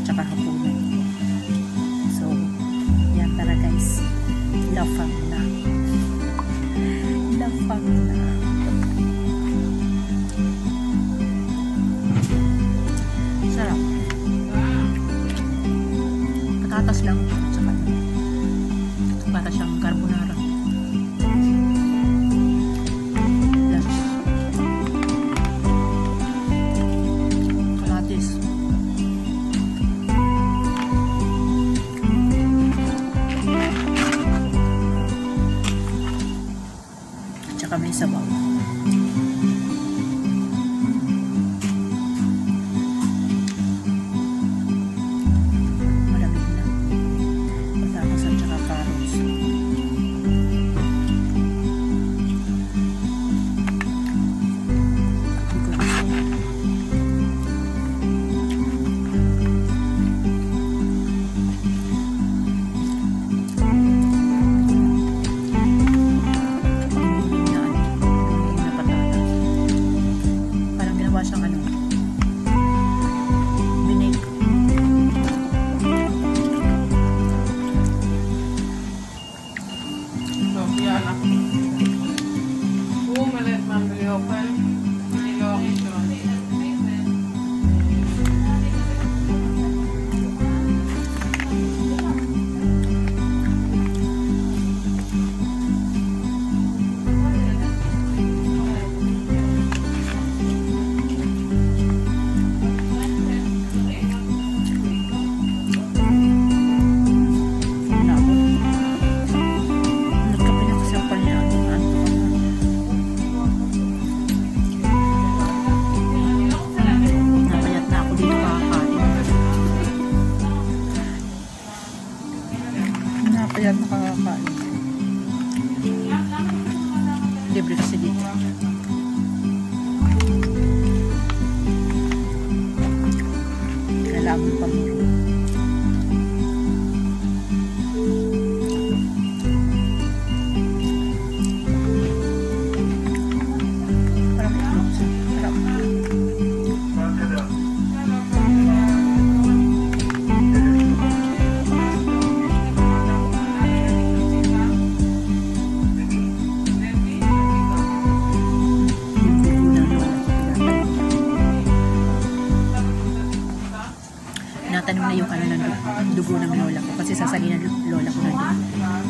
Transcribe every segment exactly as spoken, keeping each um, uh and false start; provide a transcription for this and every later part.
tsaka hapunan. So, yan tara guys. Lafang na. Lafang na. Sarap. Patatas lang. Tsaka para siyang carbonara. Tsaka may sabaw. Malamig na. Patatas at tsaka carrots. Siyang ano binig. So, yan ako. Umalit man biliopan. Nilong ito. Kaya nakakakain. Libre kasi dito. Kailangan pa mo. Parang itlog siya. Sarap. Tanim na yung ano ng dugo ng lola ko kasi sasali ng lola ko na dugo.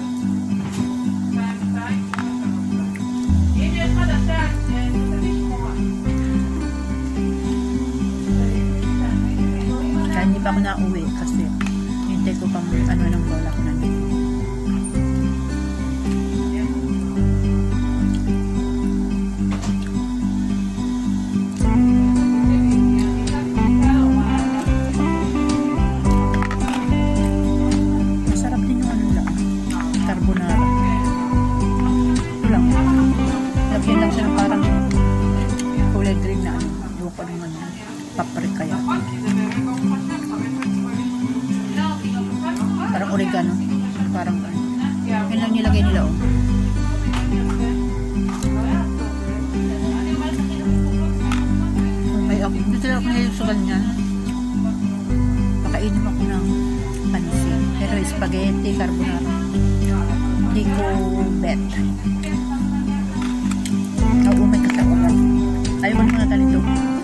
Kaya hindi pa ako na-uwi kasi hintay ko pang ano ng lola ko na dugo. Lagyan lang siya ng parang kulay green na ano, yung pa naman paprika yan. Parang oregano, parang ano. Yan lang nilagay nila oh. May ako, dito lang ako nilagsugan niyan. Pakainom ako ng pansin. Pero spaghetti, carbonara. Hindi ko bet. Oh, may katawan. Ayaw ko naman natin ito.